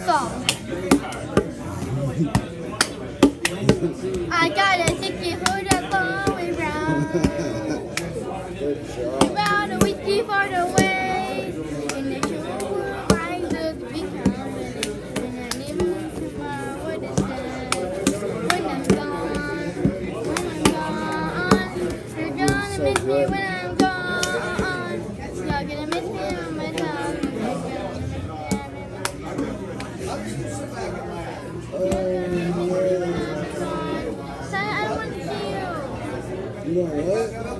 song. I got a ticket for the long way round. Round the whiskey for the way. In the show, I look become when I live tomorrow, what is that? When I'm gone, you're gonna miss me when I'm gone. You're gonna miss me on my tongue. You know what?